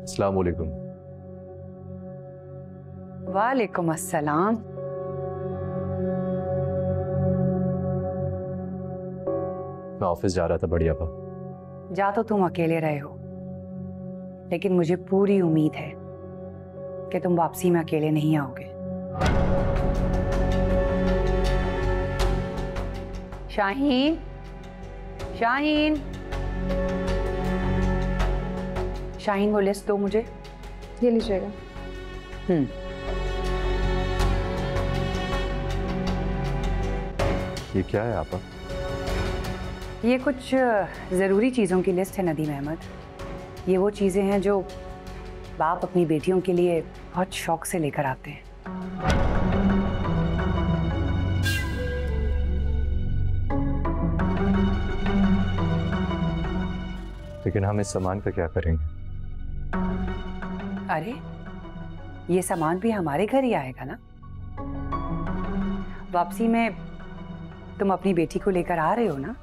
अस्सलाम वालेकुम। वालेकुम अस्सलाम। मैं ऑफिस जा रहा था बढ़िया पा। जा तो तुम अकेले रहे हो, लेकिन मुझे पूरी उम्मीद है कि तुम वापसी में अकेले नहीं आओगे। शाहीन, शाहीन, शाहीन, वो लिस्ट दो मुझे। ये लीजिएगा। ये क्या है आपा? ये कुछ ज़रूरी चीज़ों की लिस्ट है नदीम अहमद। ये वो चीज़ें हैं जो बाप अपनी बेटियों के लिए बहुत शौक से लेकर आते हैं। लेकिन हम इस सामान का क्या करेंगे? अरे, ये सामान भी हमारे घर ही आएगा ना। वापसी में तुम अपनी बेटी को लेकर आ रहे हो ना।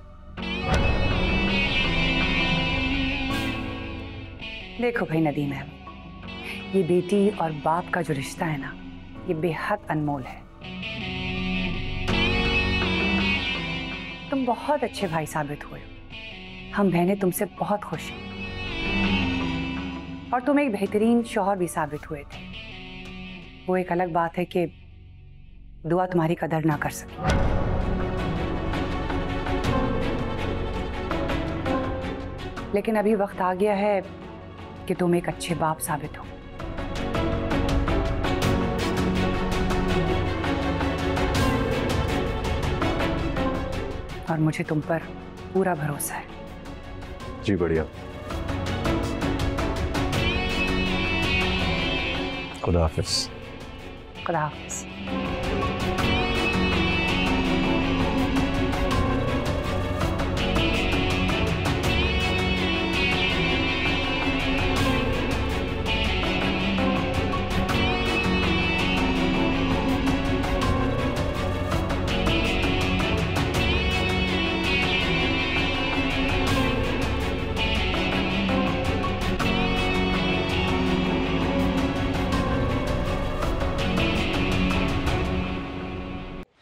देखो भाई नदीम अहमद, ये बेटी और बाप का जो रिश्ता है ना, ये बेहद अनमोल है। तुम बहुत अच्छे भाई साबित हुए हो। हम बहनें तुमसे बहुत खुश हैं, और तुम एक बेहतरीन शौहर भी साबित हुए थे। वो एक अलग बात है कि दुआ तुम्हारी कदर ना कर सकी। लेकिन अभी वक्त आ गया है कि तुम एक अच्छे बाप साबित हो। और मुझे तुम पर पूरा भरोसा है। जी बढ़िया। खुदा हाफिज। खुदा हाफिज।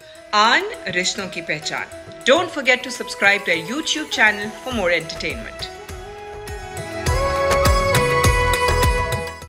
आन रिश्तों की पहचान. Don't forget to subscribe to our YouTube channel for more entertainment.